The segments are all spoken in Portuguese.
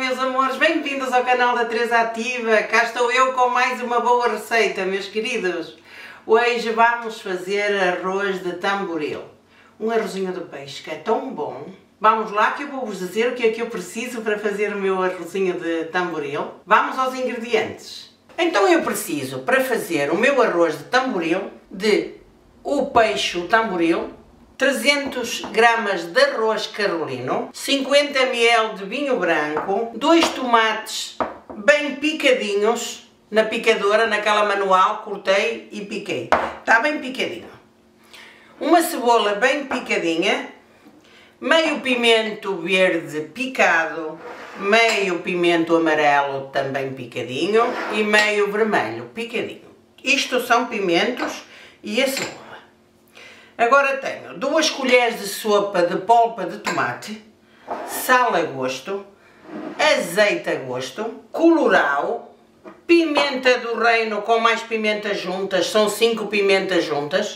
meus amores, bem-vindos ao canal da Teresa Ativa. Cá estou eu com mais uma boa receita, meus queridos. Hoje vamos fazer arroz de tamboril. Um arrozinho de peixe que é tão bom. Vamos lá que eu vou-vos dizer o que é que eu preciso para fazer o meu arrozinho de tamboril. Vamos aos ingredientes. Então eu preciso, para fazer o meu arroz de tamboril, de o peixe, o tamboril, 300 gramas de arroz carolino, 50 ml de vinho branco, 2 tomates bem picadinhos, na picadora, naquela manual, cortei e piquei. Está bem picadinho. Uma cebola bem picadinha, meio pimento verde picado, meio pimento amarelo também picadinho e meio vermelho picadinho. Isto são pimentos e a cebola. Agora tenho 2 colheres de sopa de polpa de tomate, sal a gosto, azeite a gosto, colorau, pimenta do reino com mais pimentas juntas, são 5 pimentas juntas,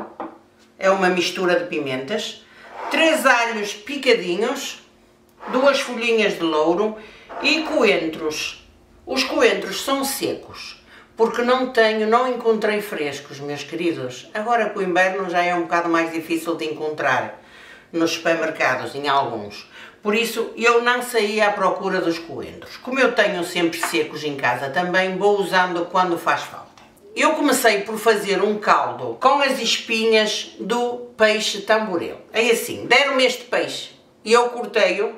é uma mistura de pimentas, 3 alhos picadinhos, 2 folhinhas de louro e coentros. Os coentros são secos, porque não encontrei frescos, meus queridos. Agora com o inverno já é um bocado mais difícil de encontrar nos supermercados, em alguns. Por isso eu não saí à procura dos coentros. Como eu tenho sempre secos em casa também, vou usando quando faz falta. Eu comecei por fazer um caldo com as espinhas do peixe tamboril. É assim, deram-me este peixe e eu cortei-o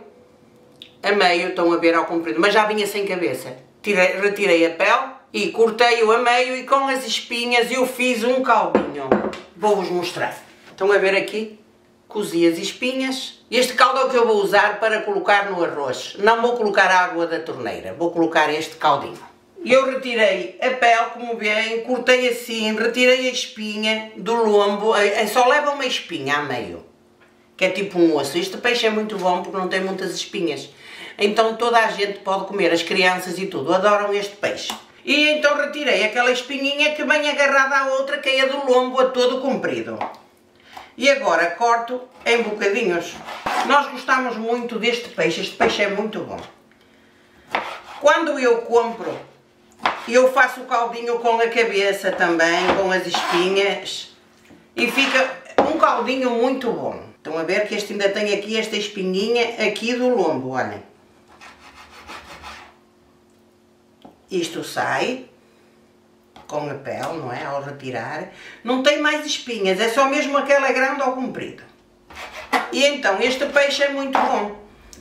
a meio, estão a ver ao comprido, mas já vinha sem cabeça. Retirei a pele e cortei-o a meio e com as espinhas eu fiz um caldinho. Vou-vos mostrar. Estão a ver aqui? Cozi as espinhas. Este caldo é o que eu vou usar para colocar no arroz. Não vou colocar a água da torneira, vou colocar este caldinho. Eu retirei a pele, como veem, cortei assim, retirei a espinha do lombo, só leva uma espinha a meio, que é tipo um osso. Este peixe é muito bom porque não tem muitas espinhas. Então toda a gente pode comer, as crianças e tudo, adoram este peixe. E então retirei aquela espinhinha que vem agarrada à outra, que é a do lombo a todo comprido. E agora corto em bocadinhos. Nós gostamos muito deste peixe, este peixe é muito bom. Quando eu compro, eu faço o caldinho com a cabeça também, com as espinhas, e fica um caldinho muito bom. Estão a ver que este ainda tem aqui esta espinhinha aqui do lombo, olhem. Isto sai com a pele, não é? Ao retirar. Não tem mais espinhas, é só mesmo aquela grande ao comprido. E então este peixe é muito bom.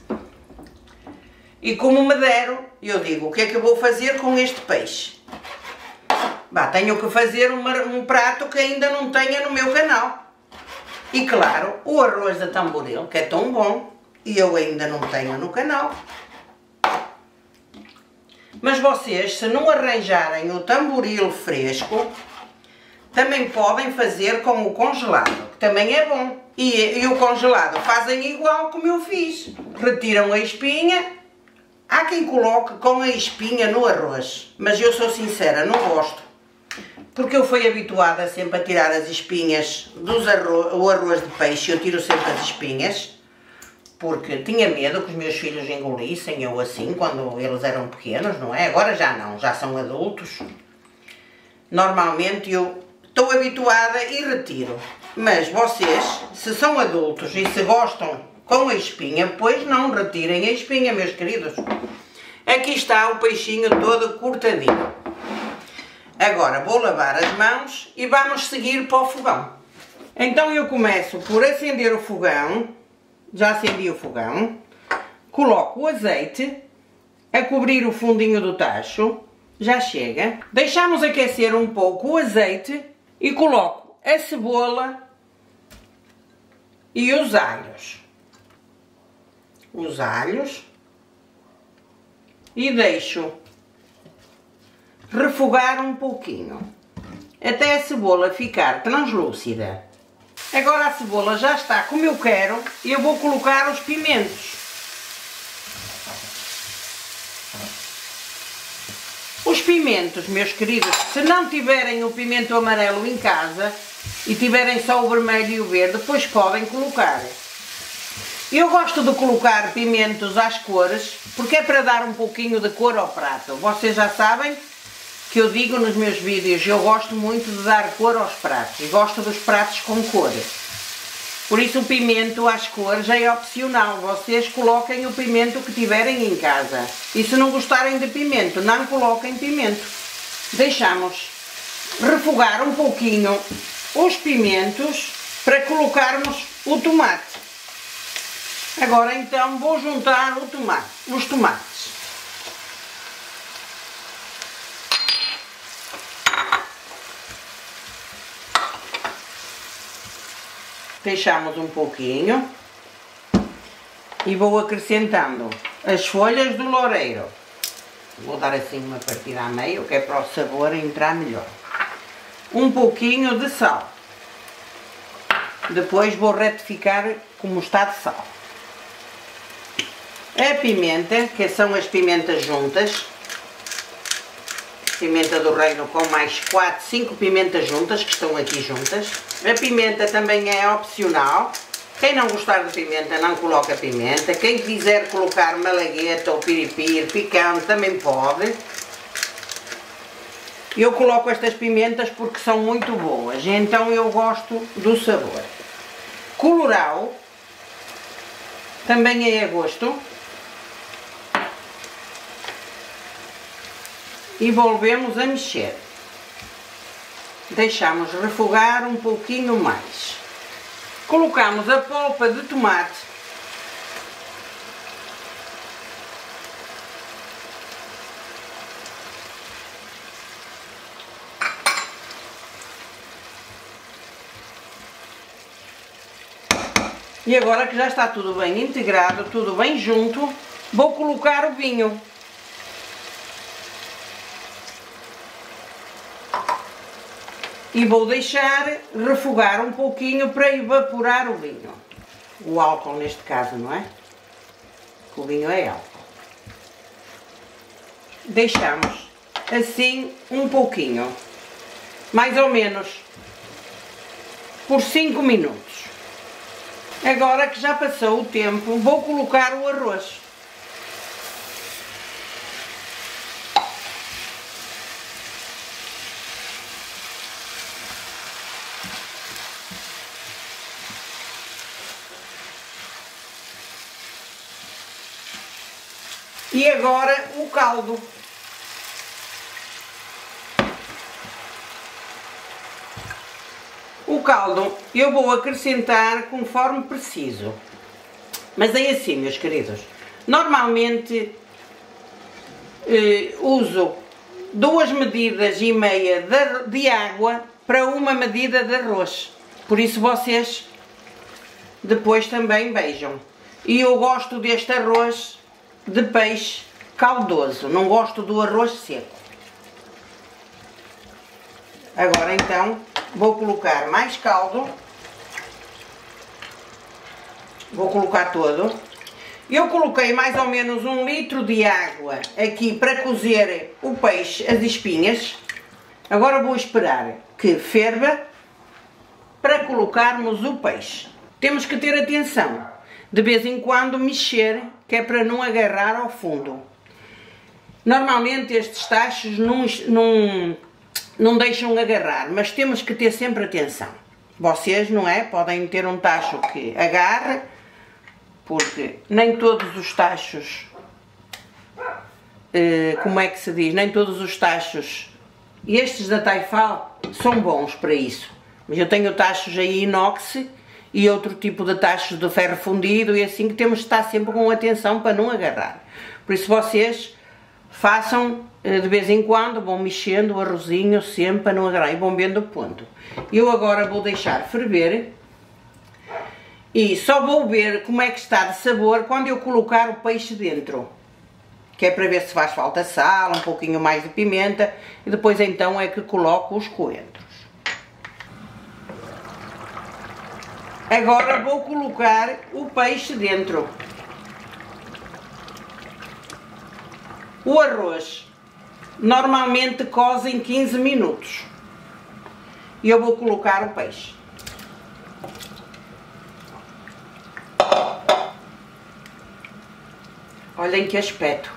E como me deram, eu digo, o que é que eu vou fazer com este peixe? Bah, tenho que fazer um prato que ainda não tenha no meu canal. E claro, o arroz de tamboril, que é tão bom, e eu ainda não tenho no canal. Mas vocês, se não arranjarem o tamboril fresco, também podem fazer com o congelado, que também é bom. E o congelado fazem igual como eu fiz. Retiram a espinha. Há quem coloque com a espinha no arroz, mas eu sou sincera, não gosto. Porque eu fui habituada sempre a tirar as espinhas do arroz de peixe, eu tiro sempre as espinhas. Porque tinha medo que os meus filhos engolissem, eu assim, quando eles eram pequenos, não é? Agora já não, já são adultos. Normalmente eu estou habituada e retiro. Mas vocês, se são adultos e se gostam com a espinha, pois não retirem a espinha, meus queridos. Aqui está o peixinho todo cortadinho. Agora vou lavar as mãos e vamos seguir para o fogão. Então eu começo por acender o fogão. Já acendi o fogão, coloco o azeite a cobrir o fundinho do tacho, já chega. Deixamos aquecer um pouco o azeite e coloco a cebola e os alhos. Os alhos e deixo refogar um pouquinho, até a cebola ficar translúcida. Agora a cebola já está como eu quero e eu vou colocar os pimentos. Os pimentos, meus queridos, se não tiverem o pimento amarelo em casa e tiverem só o vermelho e o verde, depois podem colocar. Eu gosto de colocar pimentos às cores, porque é para dar um pouquinho de cor ao prato. Vocês já sabem que eu digo nos meus vídeos, eu gosto muito de dar cor aos pratos e gosto dos pratos com cor. Por isso o pimento às cores é opcional, vocês coloquem o pimento que tiverem em casa. E se não gostarem de pimento, não coloquem pimento. Deixamos refogar um pouquinho os pimentos para colocarmos o tomate. Agora então vou juntar os tomates. Deixamos um pouquinho e vou acrescentando as folhas do loureiro. Vou dar assim uma partida a meio, que é para o sabor entrar melhor. Um pouquinho de sal. Depois vou retificar com mostarda de sal. A pimenta, que são as pimentas juntas. Pimenta do reino com mais 4, 5 pimentas juntas, que estão aqui juntas. A pimenta também é opcional. Quem não gostar de pimenta, não coloca pimenta. Quem quiser colocar malagueta ou piripiri, picante, também pode. Eu coloco estas pimentas porque são muito boas, então eu gosto do sabor. Colorau, também é a gosto. E volvemos a mexer. Deixamos refogar um pouquinho mais. Colocamos a polpa de tomate. E agora que já está tudo bem integrado, tudo bem junto, vou colocar o vinho. E vou deixar refogar um pouquinho para evaporar o vinho. O álcool neste caso, não é? O vinho é álcool. Deixamos assim um pouquinho. Mais ou menos por 5 minutos. Agora que já passou o tempo, vou colocar o arroz. E agora o caldo. O caldo eu vou acrescentar conforme preciso. Mas é assim, meus queridos. Normalmente uso 2 medidas e meia de água para 1 medida de arroz. Por isso vocês depois também vejam. E eu gosto deste arroz de peixe caldoso, não gosto do arroz seco. Agora então vou colocar mais caldo. Vou colocar todo. Eu coloquei mais ou menos 1 litro de água aqui para cozer o peixe, as espinhas. Agora vou esperar que ferva para colocarmos o peixe. Temos que ter atenção, de vez em quando mexer, que é para não agarrar ao fundo. Normalmente estes tachos não deixam agarrar, mas temos que ter sempre atenção. Vocês, não é? Podem ter um tacho que agarre, porque nem todos os tachos, como é que se diz? Nem todos os tachos, estes da Taifal, são bons para isso. Mas eu tenho tachos aí inox e outro tipo de tachos de ferro fundido e assim, que temos de estar sempre com atenção para não agarrar. Por isso vocês façam de vez em quando, vão mexendo o arrozinho sempre para não agarrar e vão vendo o ponto. Eu agora vou deixar ferver e só vou ver como é que está de sabor quando eu colocar o peixe dentro. Que é para ver se faz falta sal, um pouquinho mais de pimenta e depois então é que coloco os coentros. Agora vou colocar o peixe dentro. O arroz normalmente coze em 15 minutos. E eu vou colocar o peixe. olhem que aspecto.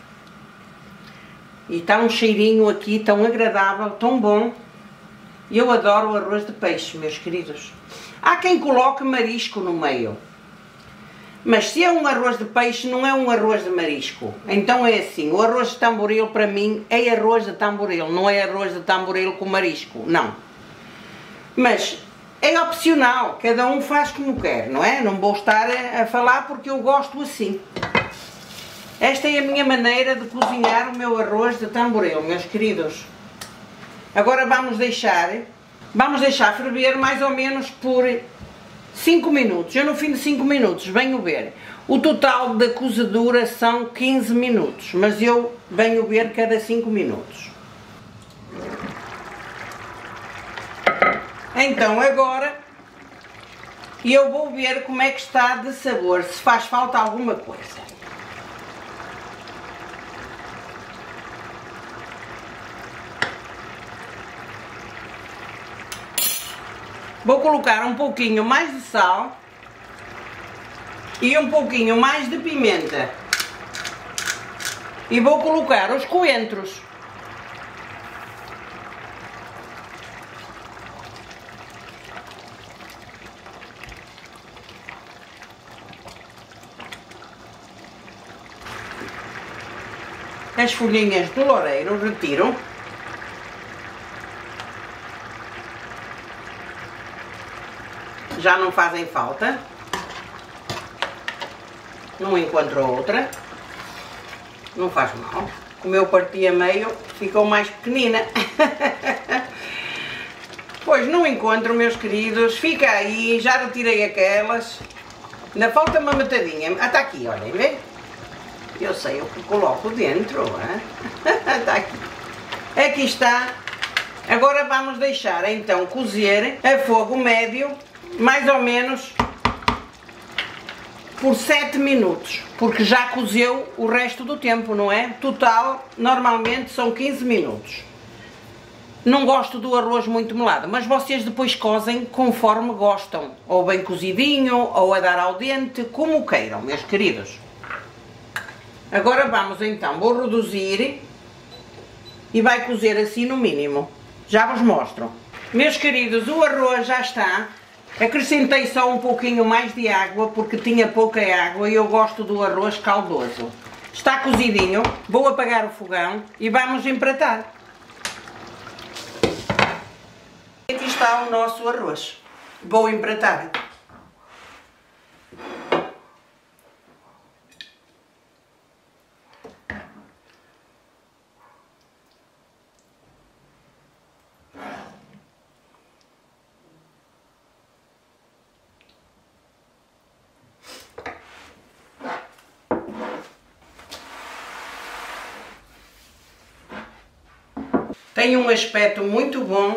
E está um cheirinho aqui tão agradável, tão bom. Eu adoro o arroz de peixe, meus queridos. Há quem coloque marisco no meio. Mas se é um arroz de peixe, não é um arroz de marisco. Então é assim, o arroz de tamboril para mim é arroz de tamboril, não é arroz de tamboril com marisco, não. Mas é opcional, cada um faz como quer, não é? Não vou estar a falar porque eu gosto assim. Esta é a minha maneira de cozinhar o meu arroz de tamboril, meus queridos. Agora vamos deixar ferver mais ou menos por 5 minutos. Eu no fim de 5 minutos venho ver. O total da cozedura são 15 minutos, mas eu venho ver cada 5 minutos. Então agora eu vou ver como é que está de sabor, se faz falta alguma coisa. Vou colocar um pouquinho mais de sal e um pouquinho mais de pimenta. E vou colocar os coentros. As folhinhas do loureiro retiro. Já não fazem falta. Não encontro outra. Não faz mal. Como eu parti a meio, ficou mais pequenina. Pois não encontro, meus queridos. Fica aí, já retirei aquelas. Ainda falta uma metadinha. Ah, está aqui, olhem, vê? Eu sei o que coloco dentro. Está aqui. Aqui está. Agora vamos deixar então cozer a fogo médio, mais ou menos por 7 minutos, porque já cozeu o resto do tempo, não é? Total, normalmente são 15 minutos. Não gosto do arroz muito melado, mas vocês depois cozem conforme gostam, ou bem cozidinho, ou a dar ao dente, como queiram, meus queridos. Agora vamos então, vou reduzir e vai cozer assim no mínimo. Já vos mostro. Meus queridos, o arroz já está. Acrescentei só um pouquinho mais de água porque tinha pouca água e eu gosto do arroz caldoso. Está cozidinho, vou apagar o fogão e vamos empratar. Aqui está o nosso arroz. Vou empratar. Tem um aspecto muito bom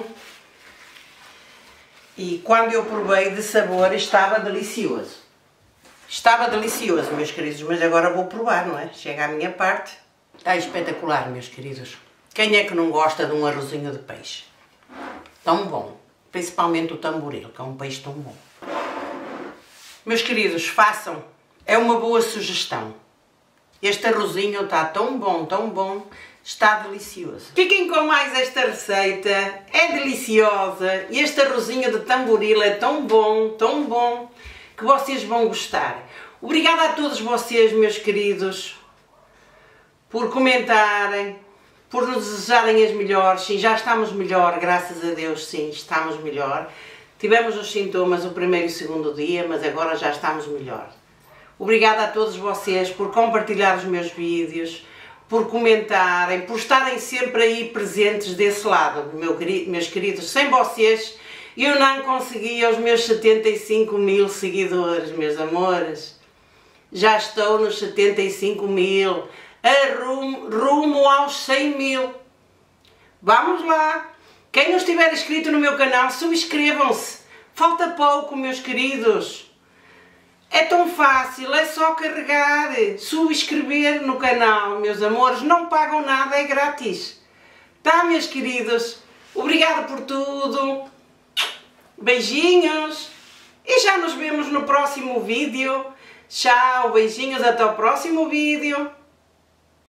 e quando eu provei de sabor estava delicioso. Estava delicioso, meus queridos, mas agora vou provar, não é? Chega à minha parte. Está espetacular, meus queridos. Quem é que não gosta de um arrozinho de peixe? Tão bom. Principalmente o tamboril, que é um peixe tão bom. Meus queridos, façam. É uma boa sugestão. Este arrozinho está tão bom, está delicioso. Fiquem com mais esta receita, é deliciosa e este arrozinho de tamboril é tão bom, que vocês vão gostar. Obrigada a todos vocês, meus queridos, por comentarem, por nos desejarem as melhores. Sim, já estamos melhor, graças a Deus, sim, estamos melhor. Tivemos os sintomas o primeiro e o segundo dia, mas agora já estamos melhor. Obrigada a todos vocês por compartilhar os meus vídeos, por comentarem, por estarem sempre aí presentes desse lado, meus queridos. Sem vocês eu não conseguia os meus 75 mil seguidores, meus amores. Já estou nos 75 mil, rumo aos 100 mil. Vamos lá! Quem não estiver inscrito no meu canal, subscrevam-se. Falta pouco, meus queridos. É tão fácil, é só carregar, subscrever no canal, meus amores, não pagam nada, é grátis. Tá, meus queridos? Obrigada por tudo. Beijinhos. E já nos vemos no próximo vídeo. Tchau, beijinhos, até o próximo vídeo.